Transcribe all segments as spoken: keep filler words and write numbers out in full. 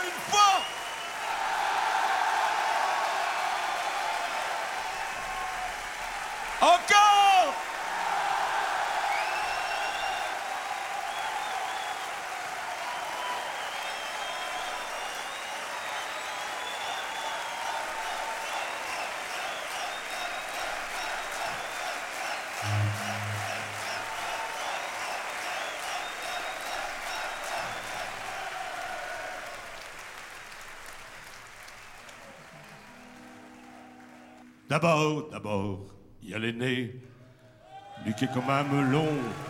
une fois. Encore. D'abord, d'abord, il y a l'aîné, lui qui est comme un melon,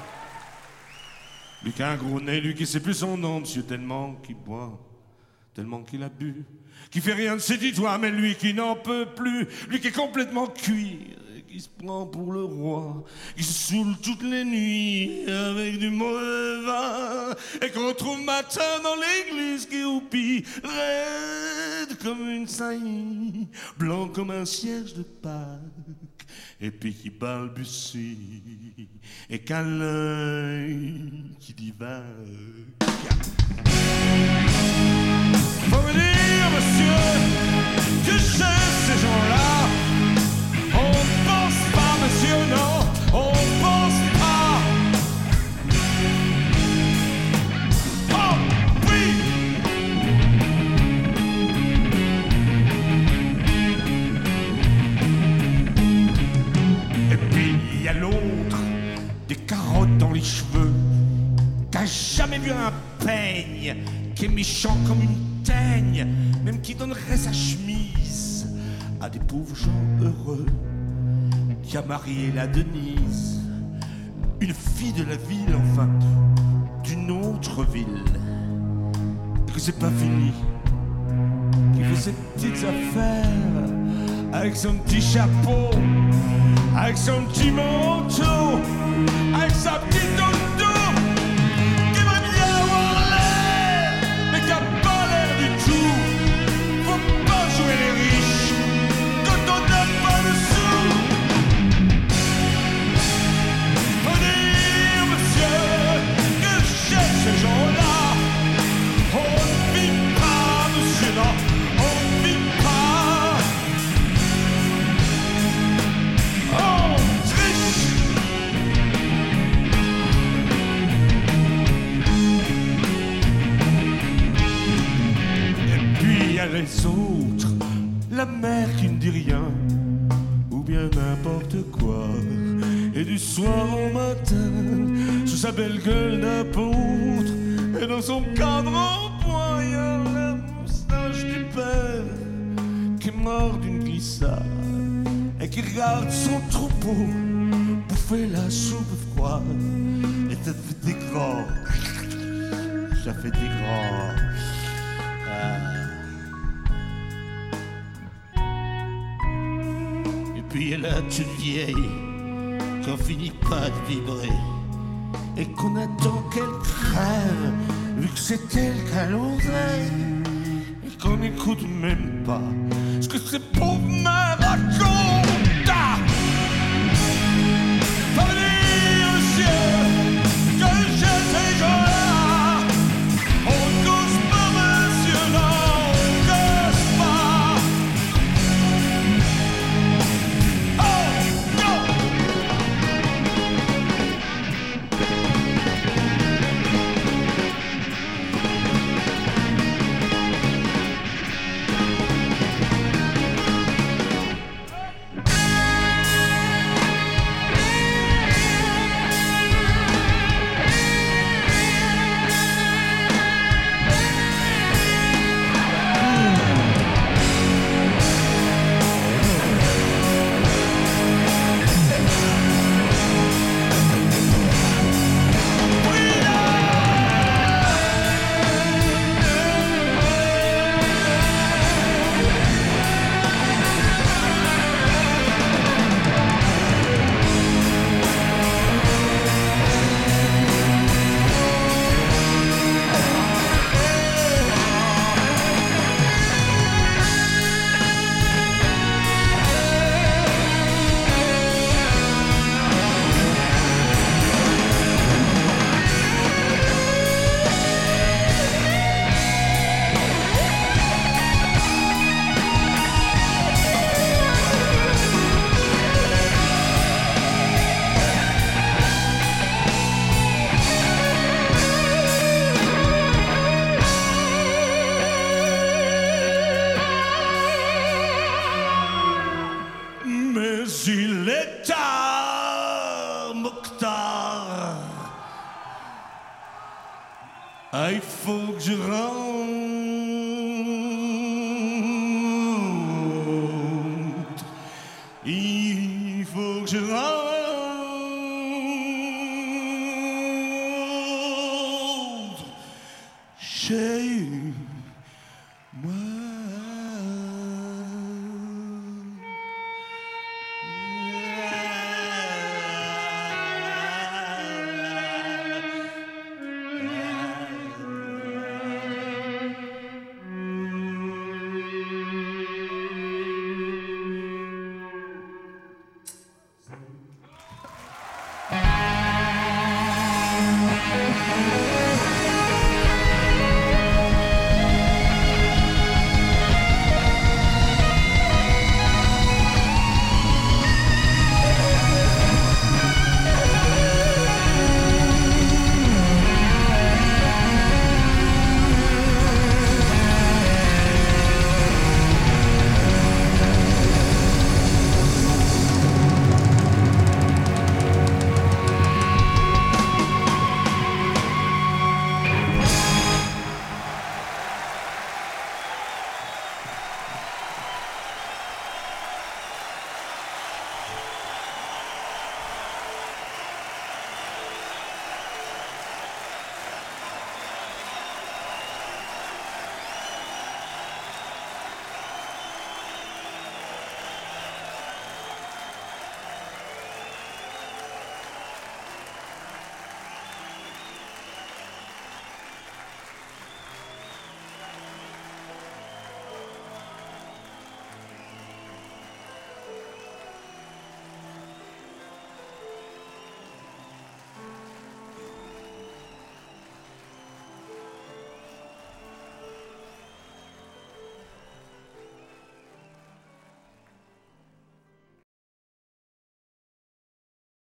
lui qui a un gros nez, lui qui sait plus son nom, monsieur, tellement qu'il boit, tellement qu'il a bu, qui fait rien de ses dix doigts, mais lui qui n'en peut plus, lui qui est complètement cuit, qui se prend pour le roi, qui se saoule toutes les nuits avec du mauvais vin, et qu'on retrouve matin dans l'église qui oublie, raide comme une saillie, blanc comme un cierge de Pâques, et puis qui balbutie, et qu'à l'œil qui divague. Faut me dire, monsieur, que chez ces gens-là, on pense pas, monsieur, non, on pense pas. Oh, oui. Et puis il y a l'autre, des carottes dans les cheveux, qui a jamais vu un peigne, qui est méchant comme une teigne, même qui donnerait sa chemise à des pauvres gens heureux, qui a marié la Denise, une fille de la ville, enfin, d'une autre ville, et que c'est pas fini, qui fait ses petites affaires, avec son petit chapeau, avec son petit manteau, avec sa petite auto, qui va bien avoir l'air, mais qui a pas l'air du tout. Faut pas jouer les riches quand on n'a pas de sous. Faut dire, monsieur, que chez ces gens-là, on ne vit pas, monsieur, non, on ne vit pas. Oh, triche. Et puis il y a les autres, la mère qui ne dit rien, ou bien n'importe quoi, et du soir au matin, sous sa belle gueule d'apôtre, et dans son cadre en point, il y a la moustache du père, qui est mort d'une glissade, et qui regarde son troupeau bouffer la soupe froide, et ça fait des grands, ça fait des grands. Ah. Et puis il y a la toute vieille, qu'on finit pas de vibrer, et qu'on attend qu'elle crève, vu que c'est elle qu'à l'oreille, et qu'on n'écoute même pas ce que ces pauvres mères racontent. Ah. Faut dire, monsieur, que chez ces gens-là, on ne cause pas, monsieur, non, on ne cause pas. Oh, non. Ah, il faut que je rentre. Il faut que je rentre chez